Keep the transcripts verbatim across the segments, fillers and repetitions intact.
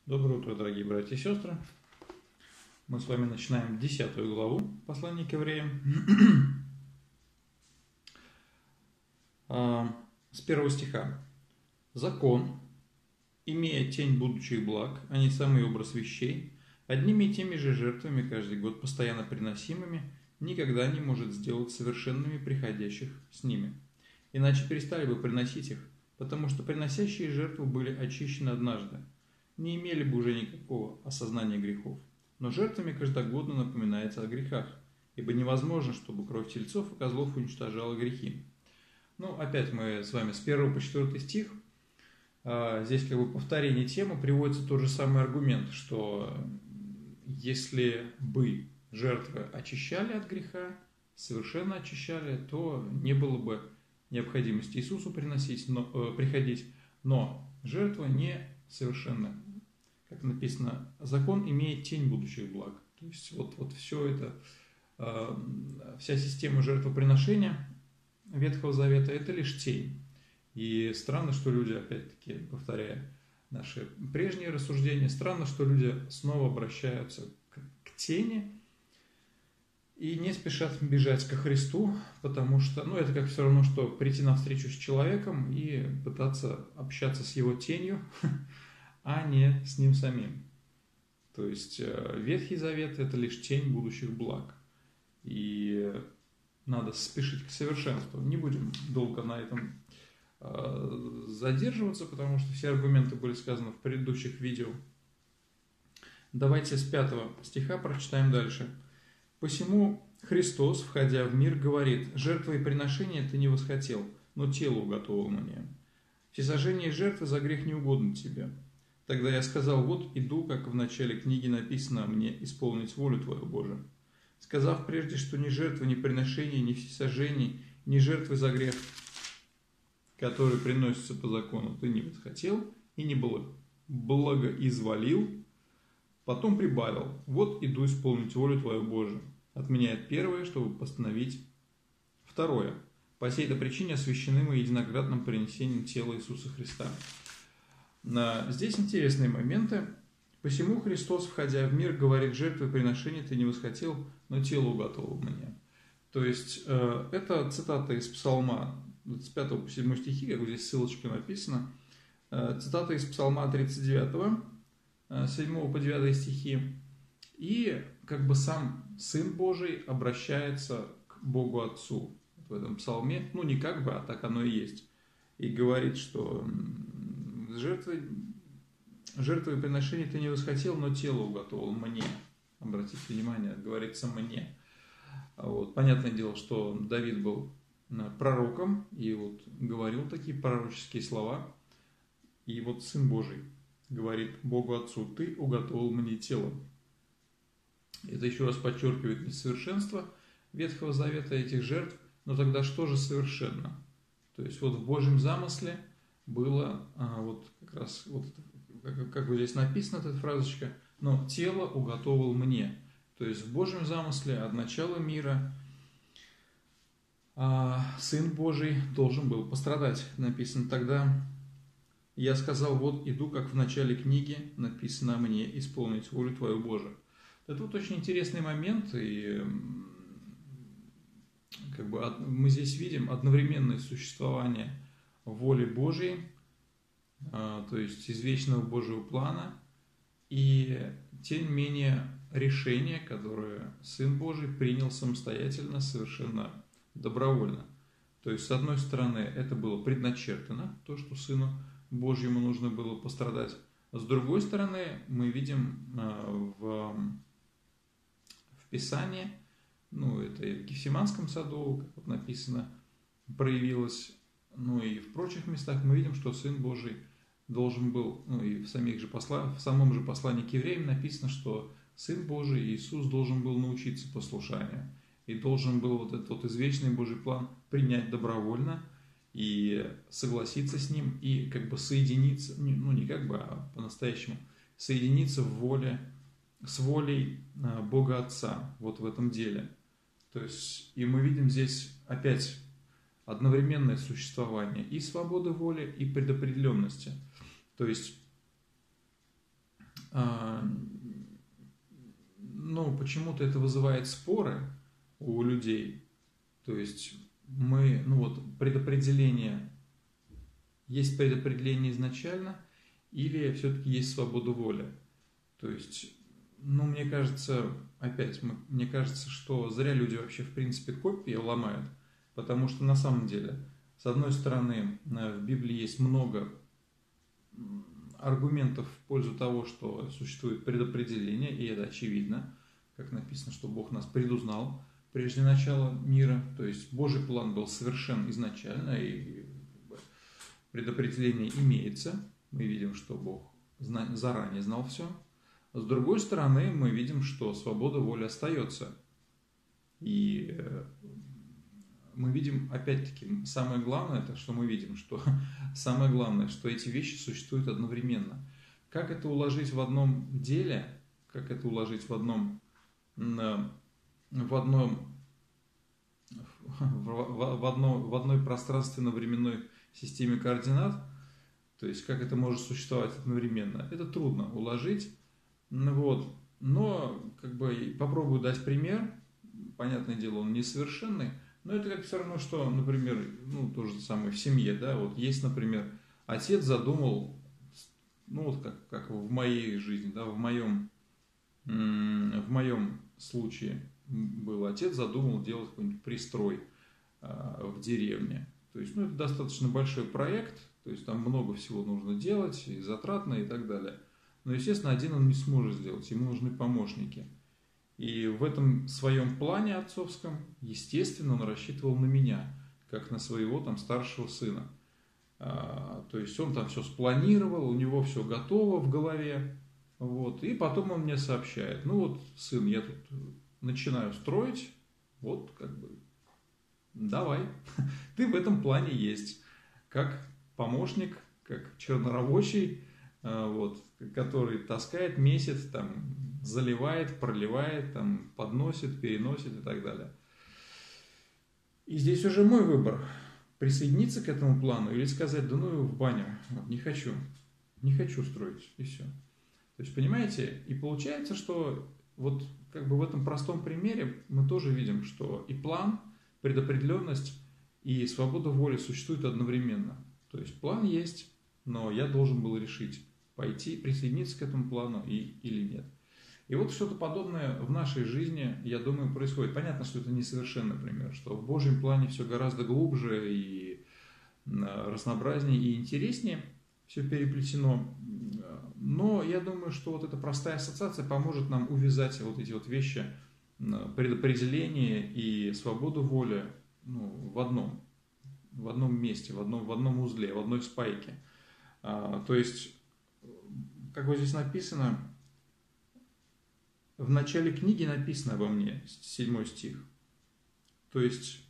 Доброе утро, дорогие братья и сестры. Мы с вами начинаем десятую главу послания к евреям. С первого стиха. «Закон, имея тень будущих благ, а не самый образ вещей, одними и теми же жертвами каждый год постоянно приносимыми, никогда не может сделать совершенными приходящих с ними. Иначе перестали бы приносить их, потому что приносящие жертву были очищены однажды, не имели бы уже никакого осознания грехов. Но жертвами каждогодно напоминается о грехах, ибо невозможно, чтобы кровь тельцов и козлов уничтожала грехи». Ну, опять мы с вами с первого по четвёртый стих. Здесь как бы повторение темы, приводится тот же самый аргумент, что если бы жертвы очищали от греха, совершенно очищали, то не было бы необходимости Иисусу приносить, но, э, приходить, но жертва не совершенна. Как написано, закон имеет тень будущих благ. То есть вот, вот все это, э, вся система жертвоприношения Ветхого Завета – это лишь тень. И странно, что люди, опять-таки, повторяя наши прежние рассуждения, странно, что люди снова обращаются к, к тени и не спешат бежать ко Христу, потому что, ну, это как все равно, что прийти на встречу с человеком и пытаться общаться с его тенью, а не с ним самим. То есть Ветхий Завет – это лишь тень будущих благ. И надо спешить к совершенству. Не будем долго на этом задерживаться, потому что все аргументы были сказаны в предыдущих видео. Давайте с пятого стиха прочитаем дальше. «Посему Христос, входя в мир, говорит: жертвы и приношения ты не восхотел, но тело уготовил мне. Всесожжение жертвы за грех не угодно тебе. Тогда я сказал: вот иду, как в начале книги написано мне, исполнить волю твою, Боже. Сказав прежде, что ни жертвы, ни приношения, ни всесожжений, ни жертвы за грех, которые приносятся по закону, ты не восхотел и не благоизволил, потом прибавил: вот иду исполнить волю твою, Боже. Отменяет первое, чтобы постановить второе. По сей-то причине освящены мы единократным принесением тела Иисуса Христа». Здесь интересные моменты. «Посему Христос, входя в мир, говорит: жертвы и приношения ты не восхотел, но тело уготовил мне». То есть, это цитата из Псалма с пятого по седьмой стихи, как здесь ссылочка написана. Цитата из Псалма тридцать девятого, с седьмого по девятый стихи. И как бы сам Сын Божий обращается к Богу Отцу в этом псалме. Ну, не как бы, а так оно и есть. И говорит, что жертвы, жертвы и приношения ты не восхотел, но тело уготовил мне. Обратите внимание, говорится «мне». Вот. Понятное дело, что Давид был пророком и вот говорил такие пророческие слова. И вот Сын Божий говорит Богу Отцу: ты уготовил мне тело. Это еще раз подчеркивает несовершенство Ветхого Завета, этих жертв. Но тогда что же совершенно? То есть вот в Божьем замысле было, а, вот как раз, вот, как, как вот здесь написана эта фразочка, но тело уготовил мне. То есть в Божьем замысле от начала мира а, Сын Божий должен был пострадать. Написано тогда: я сказал: вот иду, как в начале книги написано мне, исполнить волю твою, Боже. Это вот очень интересный момент, и как бы мы здесь видим одновременное существование воли Божьей, то есть извечного Божьего плана, и тем не менее решение, которое Сын Божий принял самостоятельно, совершенно добровольно. То есть, с одной стороны, это было предначертано, то, что Сыну Божьему нужно было пострадать. С другой стороны, мы видим в, в Писании, ну, это и в Гефсиманском саду, как вот написано, проявилось, ну, и в прочих местах мы видим, что Сын Божий должен был, ну, и в, самих же посла, в самом же послании к евреям написано, что Сын Божий, Иисус, должен был научиться послушанию. И должен был вот этот вот извечный Божий план принять добровольно и согласиться с ним, и как бы соединиться, ну не как бы, а по-настоящему, соединиться в воле, с волей Бога Отца вот в этом деле. То есть, и мы видим здесь опять одновременное существование и свободы воли, и предопределенности. То есть, а, ну, почему-то это вызывает споры у людей. То есть мы, ну вот, предопределение, есть предопределение изначально, или все-таки есть свобода воли. То есть, ну, мне кажется, опять, мне кажется, что зря люди вообще, в принципе, копии ломают, потому что на самом деле, с одной стороны, в Библии есть много аргументов в пользу того, что существует предопределение, и это очевидно, как написано, что Бог нас предузнал прежде начала мира, то есть Божий план был совершен изначально, и предопределение имеется, мы видим, что Бог заранее знал все. С другой стороны, мы видим, что свобода воли остается. И мы видим, опять-таки, самое главное, это что мы видим, что самое главное, что эти вещи существуют одновременно. Как это уложить в одном деле, как это уложить в одном, в одном, в, одно, в одной пространственно-временной системе координат, то есть как это может существовать одновременно, это трудно уложить. Вот. Но как бы попробую дать пример. Понятное дело, он несовершенный, но это как все равно, что, например, ну, то же самое в семье, да, вот есть, например, отец задумал, ну, вот как, как в моей жизни, да, в моем, в моем случае был, отец задумал делать какой-нибудь пристрой в деревне. То есть, ну, это достаточно большой проект, то есть там много всего нужно делать, и затратно, и так далее. Но, естественно, один он не сможет сделать, ему нужны помощники. И в этом своем плане отцовском, естественно, он рассчитывал на меня, как на своего там старшего сына. А, то есть он там все спланировал, у него все готово в голове. Вот, и потом он мне сообщает: ну вот, сын, я тут начинаю строить, вот как бы, давай, ты в этом плане есть, как помощник, как чернорабочий, вот, который таскает, месяц, там, заливает, проливает, там, подносит, переносит и так далее. И здесь уже мой выбор: присоединиться к этому плану или сказать: да ну его в баню, вот, не хочу, не хочу строить, и все. То есть, понимаете, и получается, что вот как бы в этом простом примере мы тоже видим, что и план, предопределенность и свобода воли существуют одновременно. То есть план есть, но я должен был решить, пойти, присоединиться к этому плану и, или нет. И вот что-то подобное в нашей жизни, я думаю, происходит. Понятно, что это несовершенный пример, что в Божьем плане все гораздо глубже и разнообразнее и интереснее все переплетено. Но я думаю, что вот эта простая ассоциация поможет нам увязать вот эти вот вещи, предопределение и свободу воли, ну, в одном, в одном месте, в одном, в одном узле, в одной спайке. А, то есть, как вот здесь написано, в начале книги написано обо мне, седьмой стих. То есть,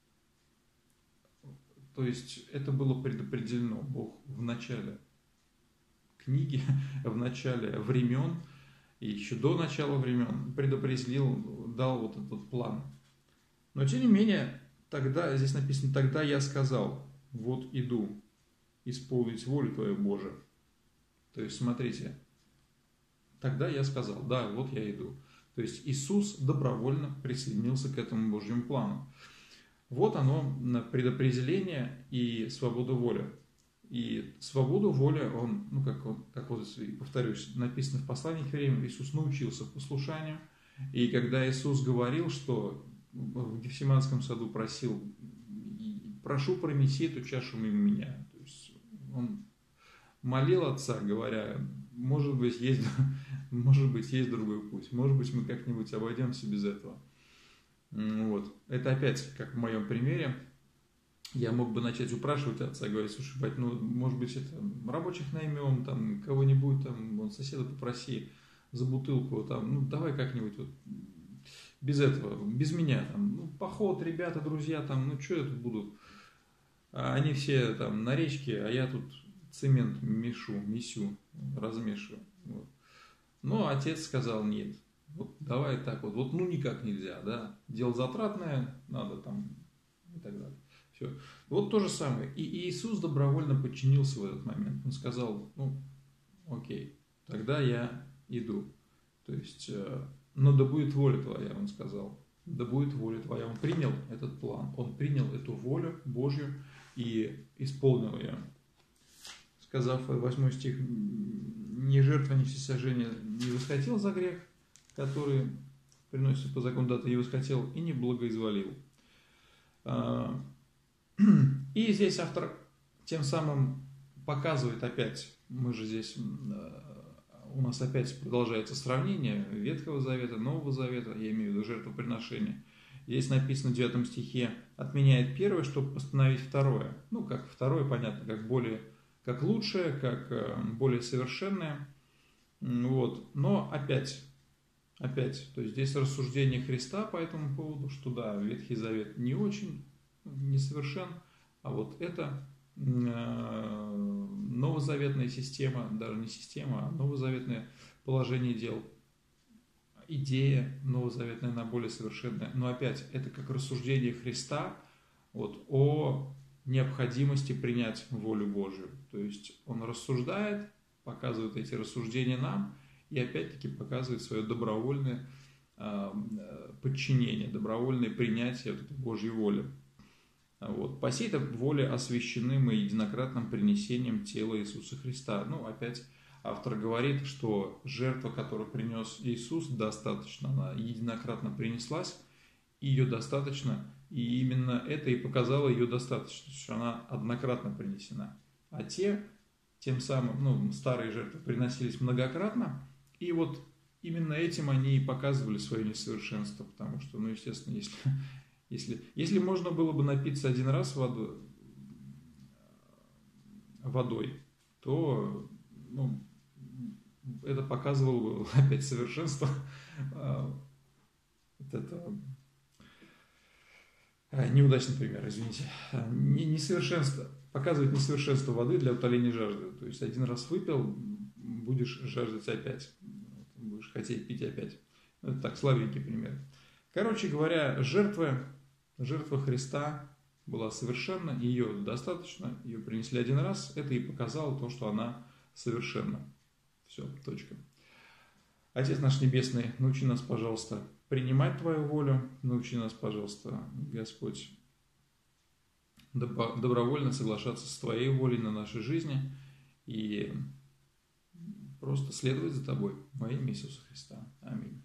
то есть это было предопределено. Бог в начале книги, в начале времен, и еще до начала времен предопределил, дал вот этот план. Но тем не менее, тогда, здесь написано: тогда я сказал, вот иду исполнить волю Твою, Боже. То есть, смотрите, тогда я сказал, да, вот я иду. То есть Иисус добровольно присоединился к этому Божьему плану. Вот оно, предопределение и свобода воли. И свободу воли он, ну как, он, как вот, повторюсь, написано в послании к Евреям, Иисус научился послушанию. И когда Иисус говорил, что в Гефсиманском саду просил: прошу, пронеси эту чашу мимо меня. То есть он молил Отца, говоря: может быть, есть, может быть, есть другой путь, может быть, мы как-нибудь обойдемся без этого. Вот. Это опять, как в моем примере, я мог бы начать упрашивать Отца, говорить: слушай, бать, ну, может быть, это рабочих наймем, там, кого-нибудь, там, вон, соседа попроси за бутылку, там, ну, давай как-нибудь вот без этого, без меня, там, ну, поход, ребята, друзья, там, ну, что я тут буду, они все там на речке, а я тут цемент мешу, месю, размешиваю. Вот. Но отец сказал: нет, вот давай так вот, вот ну никак нельзя, да, дело затратное, надо там и так далее. Все. Вот то же самое. И Иисус добровольно подчинился в этот момент. Он сказал: ну, окей, тогда я иду. То есть, но да будет воля твоя, он сказал. Да будет воля твоя. Он принял этот план, он принял эту волю Божью и исполнил ее. Сказав восьмой стих, ни жертва, ни всесожжение не восхотел за грех, который приносится по закону, да ты не восхотел и не благоизволил. И здесь автор тем самым показывает опять, мы же здесь, у нас опять продолжается сравнение Ветхого Завета, Нового Завета, я имею в виду жертвоприношение. Здесь написано в девятом стихе, отменяет первое, чтобы постановить второе. Ну, как второе, понятно, как более, как лучшее, как более совершенное. Вот. Но опять, опять, то есть здесь рассуждение Христа по этому поводу, что да, Ветхий Завет не очень несовершен, а вот это новозаветная система, даже не система, а новозаветное положение дел, идея новозаветная, она более совершенная. Но опять, это как рассуждение Христа вот, о необходимости принять волю Божию. То есть он рассуждает, показывает эти рассуждения нам и опять-таки показывает свое добровольное подчинение, добровольное принятие вот этой Божьей воли. Вот. По сей-то воле освящены мы единократным принесением тела Иисуса Христа. Ну, опять автор говорит, что жертва, которую принес Иисус, достаточно, она единократно принеслась, и ее достаточно, и именно это и показало ее достаточность, что она однократно принесена. А те, тем самым, ну, старые жертвы приносились многократно, и вот именно этим они и показывали свое несовершенство, потому что, ну, естественно, если... Если, если можно было бы напиться один раз водой, водой то ну, это показывало бы опять совершенство. Вот это неудачный пример, извините. Несовершенство, показывает несовершенство воды для утоления жажды. То есть один раз выпил, будешь жаждать опять, будешь хотеть пить опять. Это так, слабенький пример. Короче говоря, жертва, жертва Христа была совершенна, ее достаточно, ее принесли один раз, это и показало то, что она совершенна. Все, точка. Отец наш Небесный, научи нас, пожалуйста, принимать Твою волю, научи нас, пожалуйста, Господь, добровольно соглашаться с Твоей волей на нашей жизни и просто следовать за Тобой во имя Иисуса Христа. Аминь.